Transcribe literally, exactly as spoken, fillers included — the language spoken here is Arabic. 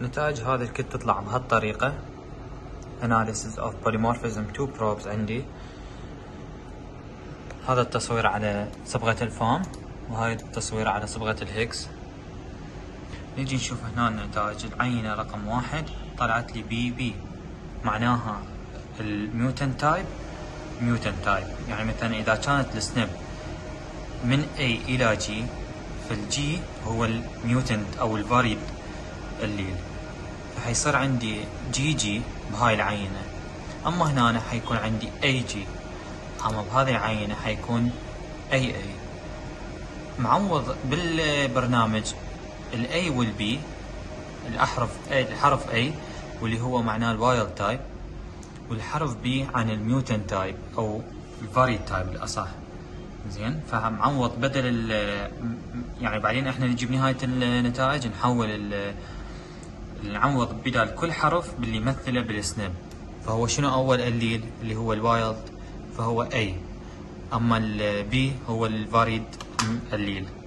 نتائج هذا الكت تطلع بهالطريقة. analysis of polymorphism two probes عندي. هذا التصوير على صبغة الفام وهاي التصوير على صبغة الهيكس. نيجي نشوف هنا النتائج. العينة رقم واحد طلعت لي بي بي، معناها الميوتن تايب ميوتن تايب. يعني مثلا اذا كانت السنب من A الى G، فالجي هو الميوتنت او الفاريد الليل، فحيصير عندي جي جي بهاي العينة. اما هنا أنا حيكون عندي اي جي، اما بهذه العينة حيكون اي اي. معوض بالبرنامج الاي والبي، الاحرف الحرف A واللي هو معناه الوايلد تايب، والحرف B عن الميوتن تايب او الفاريد تايب الاصح. زين، فمعوض بدل يعني بعدين احنا نجيب نهاية النتائج نحول نعوض بدال كل حرف باللي يمثله بالسنب. فهو شنو اول الليل اللي هو الوايلد، فهو A، اما البي هو الفاريد الليل.